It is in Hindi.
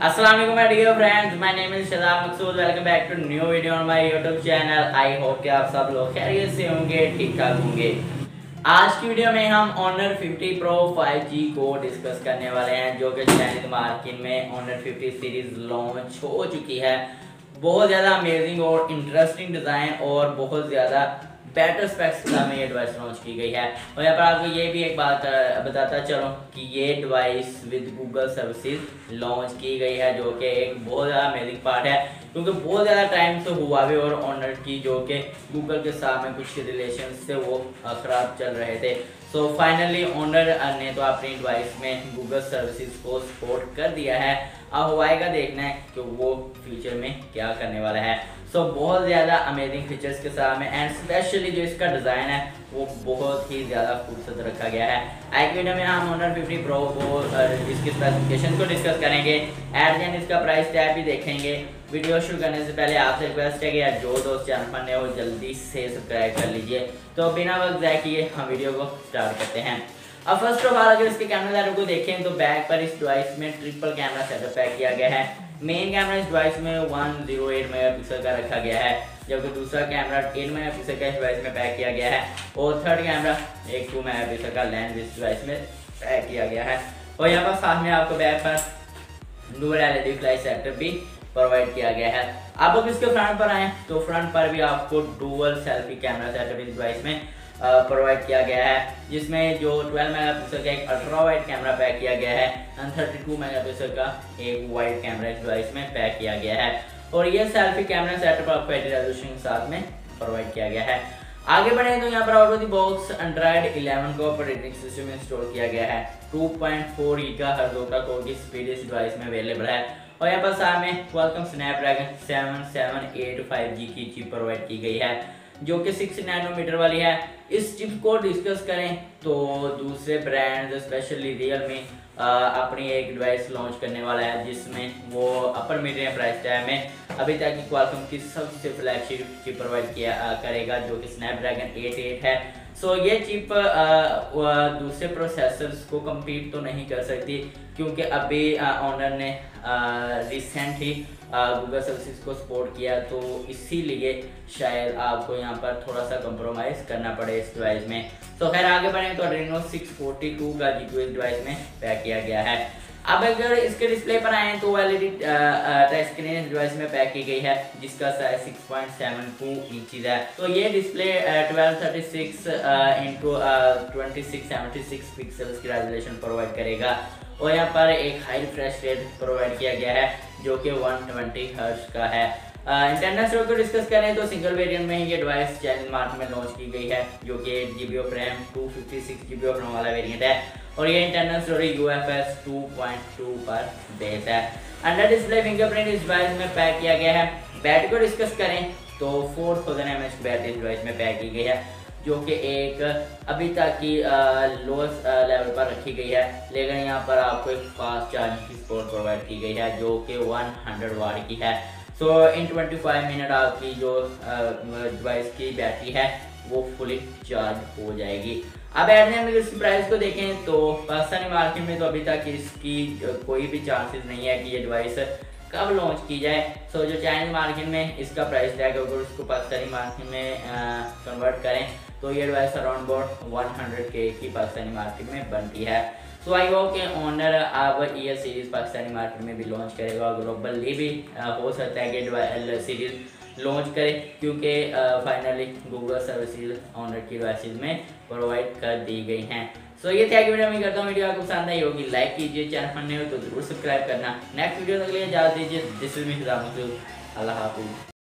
अस्सलाम वालेकुम my dear friends, my name is Shahzad Maqsood. Welcome back to new video on my YouTube channel. I hope कि आप सब लोग खैरियत से होंगे, ठीक ठाक होंगे। आज की वीडियो में हम Honor 50 Pro 5G को डिस्कस करने वाले हैं, जो कि चाइनीज मार्केट में Honor 50 सीरीज लॉन्च हो चुकी है। बहुत ज़्यादा अमेजिंग और इंटरेस्टिंग डिज़ाइन और बहुत ज़्यादा बेटर स्पेक्स के साथ में ये डिवाइस लॉन्च की गई है। और यहाँ पर आपको ये भी एक बात बताता चलो कि ये device with Google services launch की गई है, जो कि एक बहुत ज़्यादा अमेजिंग पार्ट है, क्योंकि बहुत ज़्यादा टाइम से हुआवे और ऑनर की जो कि गूगल के साथ में कुछ रिलेशन से वो ख़राब चल रहे थे। सो फाइनली ऑनर ने तो अपनी डिवाइस में गूगल सर्विसेज को सपोर्ट कर दिया है। अब हुआई का देखना है कि वो फ्यूचर में क्या करने वाला है। सो बहुत ज़्यादा अमेजिंग फीचर्स के साथ में एंड स्पेशली जो इसका डिज़ाइन है वो बहुत ही ज़्यादा खूबसूरत रखा गया है। आज वीडियो में हम Honor 50 Pro को इसकी स्पेसिफिकेशन को डिस्कस करेंगे। एट द एंड इसका प्राइस टैग भी देखेंगे। वीडियो शुरू करने से पहले आपसे रिक्वेस्ट है कि यार जो दोस्त चैनल पर नए हो जल्दी से सब्सक्राइब कर लीजिए। तो बिना वक्त ज़ाया किए हम वीडियो को स्टार्ट करते हैं। अब फर्स्ट ऑफ ऑल अगर इसके कैमरा सेटअप को देखें तो बैक पर इस डिवाइस में ट्रिपल कैमरा सेटअप पैक किया गया है। मेन कैमरा इस डिवाइस में 108 मेगापिक्सल का रखा गया है, जबकि दूसरा कैमरा 8 मेगापिक्सल का इस डिवाइस में पैक किया गया है और थर्ड कैमरा एक 2 मेगापिक्सल का लेंस इस डिवाइस में पैक किया गया है। और यहाँ पर साथ में आपको बैक पर डुअल एलईडी फ्लैश सेटअप भी प्रोवाइड किया गया है। अब इसके फ्रंट पर आए तो फ्रंट पर भी आपको डुअल सेल्फी कैमरा सेटअप इस डिवाइस में प्रोवाइड किया गया है, जिसमें जो 12 मेगापिक्सल का एक अल्ट्रा वाइड कैमरा पैक किया गया है एंड 32 मेगापिक्सल का एक वाइड कैमरा इस डिवाइस में पैक किया गया है। और ये सेल्फी कैमरा सेटअप आपको एच डी रेजोल्यूशन के साथ में प्रोवाइड किया गया है। आगे बढ़े तो यहाँ पर out of the box Android 11 का ऑपरेटिंग सिस्टम इंस्टॉल किया गया है। 2.4 गीगाहर्ट्ज़ ऑक्टा-कोर की स्पीड इस डिवाइस में अवेलेबल है। और यहाँ पर साथ में क्वालकॉम स्नैपड्रैगन 7785G की चिप प्रोवाइड की गई है, जो कि 6 नैनोमीटर वाली है। इस चिप को डिस्कस करें तो दूसरे ब्रांड स्पेशली रियलमी अपनी एक डिवाइस लॉन्च करने वाला है, जिसमें वो upper mid range price tag में अभी तक की क्वालकॉम की सबसे फ्लैगशिप चिप प्रोवाइड किया करेगा, जो कि स्नैपड्रैगन 88 है। सो ये चिप दूसरे प्रोसेसर्स को कम्पीट तो नहीं कर सकती, क्योंकि अभी ऑनर ने रिसेंट ही गूगल सर्विसेज को सपोर्ट किया, तो इसीलिए शायद आपको यहाँ पर थोड़ा सा कंप्रोमाइज़ करना पड़े इस डिवाइस में। तो खैर आगे बढ़ें तो Adreno 642 का GPU इस डिवाइस में पैक किया गया है। अब अगर इसके डिस्प्ले पर आए तो एलईडी टच स्क्रीन इस डिवाइस में पैक की गई है, जिसका साइज 6.72 इंचेस है। तो ये डिस्प्ले 1236 इंटू 2676 पिक्सल्स की रेजोल्यूशन प्रोवाइड करेगा। और यहाँ पर एक हाई रिफ्रेश रेट प्रोवाइड किया गया है, जो कि 120 हर्ट्ज का है। इंटरनल स्टोरेज को डिस्कस करें तो सिंगल वेरिएंट में ये डिवाइस चाइनीज मार्केट में लॉन्च की गई है, जो कि 8GB of RAM 256GB of Rome वाला वेरिएंट है। और ये इंटरनल स्टोरेज UFS 2.2 पर बेस है। अंडर डिस्प्ले फिंगरप्रिंट इस डिवाइस में पैक किया गया है। बैटरी को डिस्कस करें तो 4000 mAh की बैटरी इस डिवाइस में पैक की गई है, जो कि एक अभी तक की लोएस्ट लेवल पर रखी गई है। लेकिन यहाँ पर आपको एक फास्ट चार्जिंग की सपोर्ट प्रोवाइड की गई है, जो कि 100 वाट की है। सो इन 25 मिनट आपकी जो डिवाइस की बैटरी है वो फुली चार्ज हो जाएगी। अब एट द इसकी प्राइस को देखें तो पाकिस्तानी मार्केट में तो अभी तक इसकी कोई भी चांसेस नहीं है कि ये डिवाइस कब लॉन्च की जाए। सो जो चाइनीज मार्केट में इसका प्राइस टैग अगर उसको पाकिस्तानी मार्केट में कन्वर्ट करें तो ये डिवाइस अराउंड अबाउट 100K की पाकिस्तानी मार्केट में बनती है। सो आई होप कि ऑनर अब ये सीरीज़ पाकिस्तानी मार्केट में भी लॉन्च करेगा और ग्लोबली भी हो सकता है कि सीरीज़ लॉन्च करे, क्योंकि फाइनली गूगल सर्विसेज ऑनर की डिवाइसेज में प्रोवाइड कर दी गई हैं। सो ये था कि वीडियो में करता हूँ। वीडियो आपको पसंद आई होगी लाइक कीजिए, चैनल पर नए हो तो जरूर सब्सक्राइब करना। नेक्स्ट वीडियो तक के लिए इजाज़त दीजिए। This is me Shahzad Maqsood. अल्लाह हाफिज़।